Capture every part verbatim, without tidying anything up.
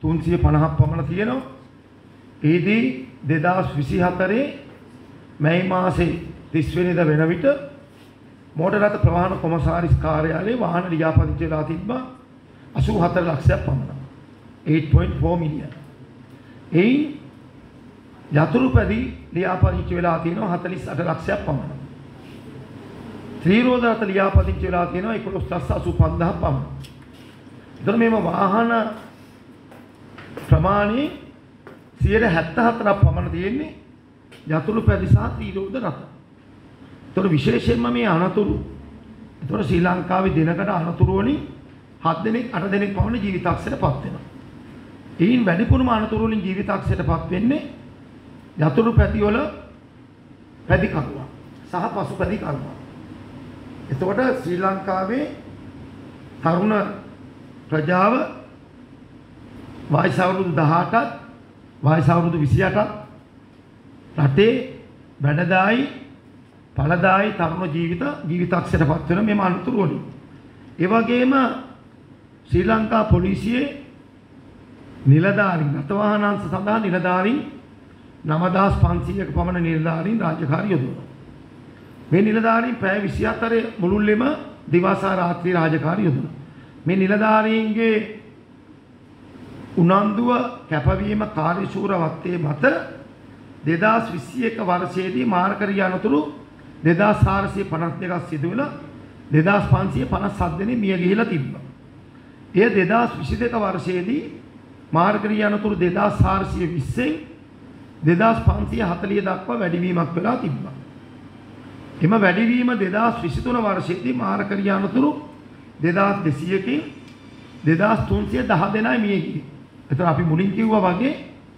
තුන්සිය පනහක් පමණ තියෙනවා. ඒදී දෙදාස් විසිහතරේ මැයි මාසේ තිස් වෙනිදා වෙන විට මෝටර් රථ ප්‍රවාහන කොමසාරිස් කාර්යාලයේ වාහන ලියාපදිංචි වෙලා තිබ්බා අසූ හතර ලක්ෂයක් පමණ. eight point four million. එයින් යතුරුපැදි ලියාපදිංචි වෙලා තියෙනවා හතළිස් අට ලක්ෂයක් පමණ. ත්‍රිරෝද රථ ලියාපදිංචි වෙලා තියෙනවා එකොළොස් ලක්ෂ අසූ පන්දාහක් පමණ. එතකොට මේව වාහන ප්‍රමාණය සියයට හැත්තෑ හතරක් පමණ තියෙන්නේ යතුරුපැදි සහ ත්‍රිරෝද රථ. එතකොට විශේෂයෙන්ම මේ අනතුරු එතකොට ශ්‍රී ලංකාවේ දිනකට අනතුරු වලින් හත් දෙනෙක් අට දෙනෙක් පමණ ජීවිතාක්ෂයටපත් වෙනවා. එයින් වැඩිපුරම අනතුරු වලින් ජීවිතාක්ෂයටපත් වෙන්නේ යතුරු පැදි වල පැදි කරුවා සහ පසු පැදි කරුවා. එතකොට ශ්‍රී ලංකාවේ තරුණ ප්‍රජාව වයස අවුරුදු දහඅටත් වයස අවුරුදු විසිඅටත් රටේ වැඩදායි ඵලදායි තරුණ ජීවිත ජීවිතාක්ෂයටපත් වෙන මේ අනතුරු වලින්. ඒ වගේම ශ්‍රී ලංකා පොලිසියේ නිලධාරීන් රථවාහන අංශ සඳහා නිලධාරීන් නවදාස් පන්සීයක පමණ නිලධාරීන් රාජකාරී යොදවනවා. මේ නිලධාරීන් පැය විසිහතරේ මුළුල්ලේම දිවසා රාත්‍රී රාජකාරී යොදවනවා. මේ නිලධාරීන්ගේ උනන්දුව කැපවීම කාර්යශූරවත්වයේ මත දෙදාස් විසිඑක වර්ෂයේදී මාර්කරී අනතුරු දෙදාස් හාරසිය පනස් දෙකක් සිදු වෙලා දෙදාස් පන්සිය පනස් හත් දෙනෙක් මිය ගිහිලා තිබ්බා. එය දෙදාස් විසිදෙක වර්ෂයේදී මාර්ගරීය අනතුරු දෙදාස් හාරසිය විස්සෙන් දෙදාස් පන්සිය හතළිහ දක්වා වැඩිවීමක් වෙලා තිබ්බා. එම වැඩිවීම දෙදාස් විසිතුන වර්ෂයේදී මාර්ගරීය අනතුරු දෙදාස් දෙසීයකින් දෙදාස් තුන්සිය දහ දෙනයි මිය ගියේ. එතකොට අපි මුලින් කිව්වා වගේ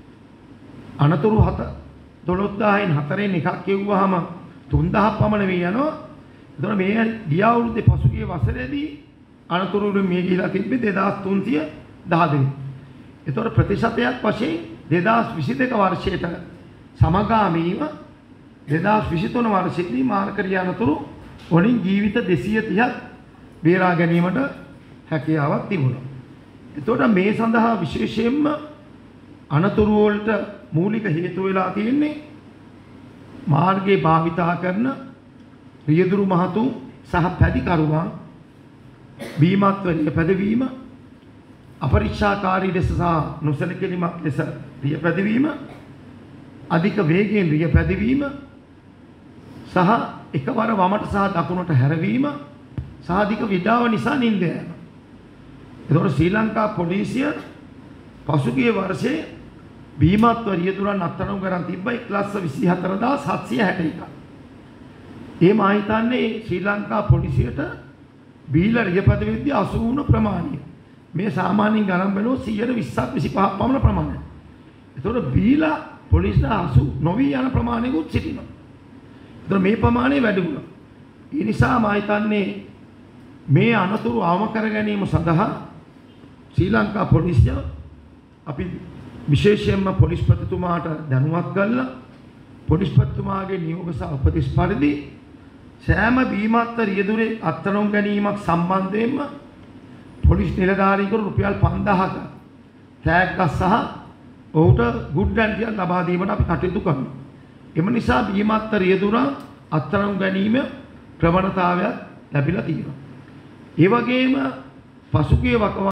අනතුරු හත දොළොස් දහයෙන් හතරෙන් එකක් කිව්වහම තුන්දහක් පමණ මේ යනවා. එතකොට මේ ගිය අවුරුද්දේ පසුගිය වසරේදී අනතුරු වලින් මිය ගිහිලා තිබ්බේ දෙදාස් තුන්සිය දහ දෙනෙක්. එතකොට ප්‍රතිශතයක් වශයෙන් දෙදාස් විසිදෙක වර්ෂයට සමගාමීව දෙදාස් විසිතුන වර්ෂයේදී මාර්ගරීය අනතුරු වලින් ජීවිත දෙසිය තිහක් බේරා ගැනීමට හැකියාවක් තිබුණා. එතකොට මේ සඳහා විශේෂයෙන්ම අනතුරු වලට මූලික හේතු වෙලා තියෙන්නේ මාර්ගයේ භාවිතා කරන රියදුරු මහතුන් සහ පැදිකරුවන් බීමත්වලිය පැදවීම අපරික්ෂාකාරී ලෙස සහ නොසලකැලීමක් ලෙස රිය පැදවීම අධික වේගයෙන් රිය පැදවීම සහ එකවර වමට සහ දකුණට හැරවීම සහ අධික විඩාව නිසා නිින්ද යෑම. එතකොට ශ්‍රී ලංකා පොලිසිය පසුගිය වර්ෂයේ බීමත්ව රියදුරන් අත්අඩංගු කරන් තිබ්බ එක ලක්ෂ විසිහතර හදාස් හත්සිය හැට එකක්. ඒ මා හිතන්නේ ශ්‍රී ලංකා පොලිසියට බීලා රිය පැදවෙද්දී අසු වුණ ප්‍රමාණය. මේ සාමාන්‍යයෙන් ගණන් බලුවොත් සියයට විස්සක් විසිපහක් පමණ ප්‍රමාණයක්. එතකොට බීලා පොලිසියට අසු නොවි යන ප්‍රමාණයකුත් සිටිනවා. එතකොට මේ ප්‍රමාණය වැඩි වුණා. ඒ නිසා මා හිතන්නේ මේ අනතුරු අවම කර ගැනීම සඳහා ශ්‍රී ලංකා පොලිසිය අපි විශේෂයෙන්ම පොලිස්පතිතුමාට දැනුවත් කළා. පොලිස්පතිතුමාගේ නියෝග සහ උපදෙස් පරිදි සෑම බීමත්ව රියදුරේ අත්අඩංගු ගැනීමක් සම්බන්ධයෙන්ම පොලිස් නිලධාරීවරු රුපියල් පන්දාහක තෑග්ගක් සහ ඔහුට ගුඩ් රැන්ටියක් ලබා දීමට අපි කටයුතු කරනවා. එම නිසා බීමත්ව රියදුරන් අත්අඩංගු ගැනීම ප්‍රවණතාවයක් ලැබිලා තියෙනවා. ඒ වගේම පසුගිය වක